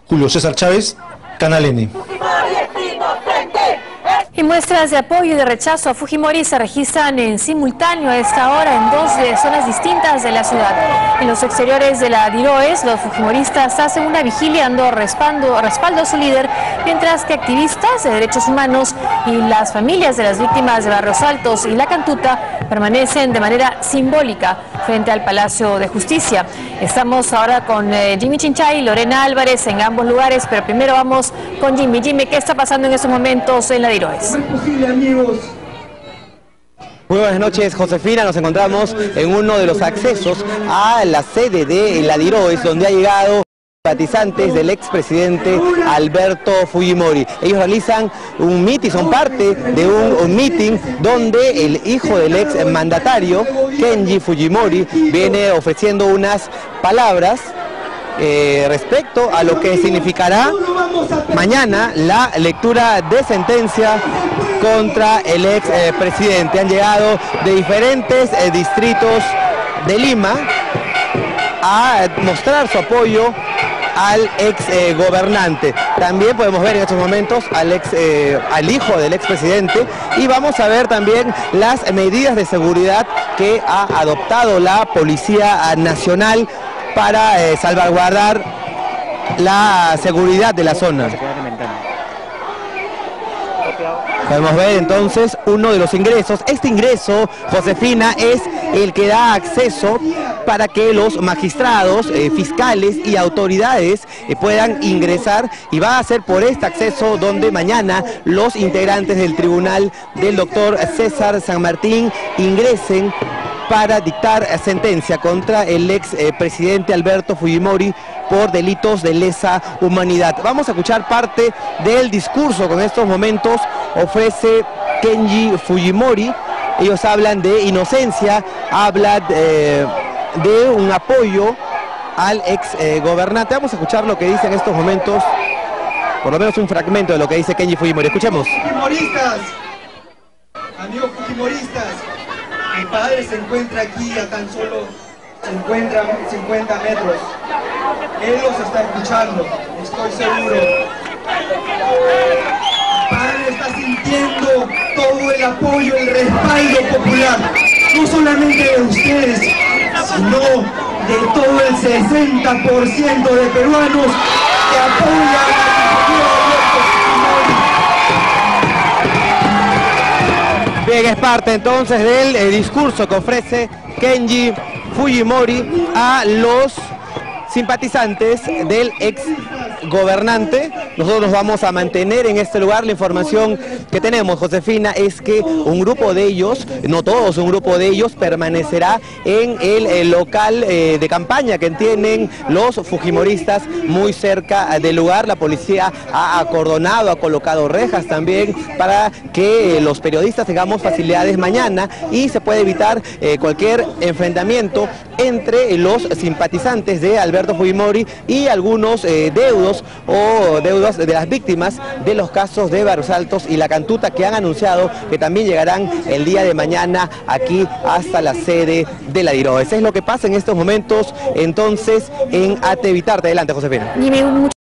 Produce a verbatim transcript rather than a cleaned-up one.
Julio César Chávez, Canal N. Y muestras de apoyo y de rechazo a Fujimori se registran en simultáneo a esta hora en dos de zonas distintas de la ciudad. En los exteriores de la Diroes, los fujimoristas hacen una vigilia dando respaldo, respaldo a su líder, mientras que activistas de derechos humanos y las familias de las víctimas de Barrios Altos y La Cantuta permanecen de manera simbólica frente al Palacio de Justicia. Estamos ahora con eh, Jimmy Chinchay y Lorena Álvarez en ambos lugares, pero primero vamos con Jimmy. Jimmy, ¿qué está pasando en estos momentos en la Diroes? No es posible, amigos. Muy buenas noches, Josefina. Nos encontramos en uno de los accesos a la sede de la Diroes, donde ha llegado simpatizantes del expresidente Alberto Fujimori. Ellos realizan un mitin, son parte de un, un mitin donde el hijo del ex mandatario, Kenji Fujimori, viene ofreciendo unas palabras Eh, respecto a lo que significará mañana la lectura de sentencia contra el ex eh, presidente. Han llegado de diferentes eh, distritos de Lima a mostrar su apoyo al ex eh, gobernante. También podemos ver en estos momentos al, ex, eh, al hijo del expresidente, y vamos a ver también las medidas de seguridad que ha adoptado la Policía Nacional para eh, salvaguardar la seguridad de la zona. Podemos ver entonces uno de los ingresos. Este ingreso, Josefina, es el que da acceso para que los magistrados, eh, fiscales y autoridades eh, puedan ingresar, y va a ser por este acceso donde mañana los integrantes del tribunal del doctor César San Martín ingresen para dictar sentencia contra el ex eh, presidente Alberto Fujimori por delitos de lesa humanidad. Vamos a escuchar parte del discurso que en estos momentos ofrece Kenji Fujimori. Ellos hablan de inocencia, hablan eh, de un apoyo al ex eh, gobernante. Vamos a escuchar lo que dice en estos momentos, por lo menos un fragmento de lo que dice Kenji Fujimori. Escuchemos. Fujimoristas, amigos fujimoristas, mi padre se encuentra aquí a tan solo cincuenta metros. Él los está escuchando, estoy seguro. Mi padre está sintiendo todo el apoyo, el respaldo popular, no solamente de ustedes, sino de todo el sesenta por ciento de peruanos que apoyan a Bien, es parte entonces del eh, discurso que ofrece Kenji Fujimori a los simpatizantes del ex gobernante. Nosotros nos vamos a mantener en este lugar. La información que tenemos, Josefina, es que un grupo de ellos, no todos, un grupo de ellos permanecerá en el, el local eh, de campaña que tienen los fujimoristas muy cerca del lugar. La policía ha acordonado, ha colocado rejas también para que los periodistas tengamos facilidades mañana y se puede evitar eh, cualquier enfrentamiento entre los simpatizantes de Alberto Fujimori y algunos eh, deudos o deudas de las víctimas de los casos de Barrios Altos y La Cantuta, que han anunciado que también llegarán el día de mañana aquí hasta la sede de la Diroes. Eso es lo que pasa en estos momentos entonces en Atevitarte. Adelante, Josefina.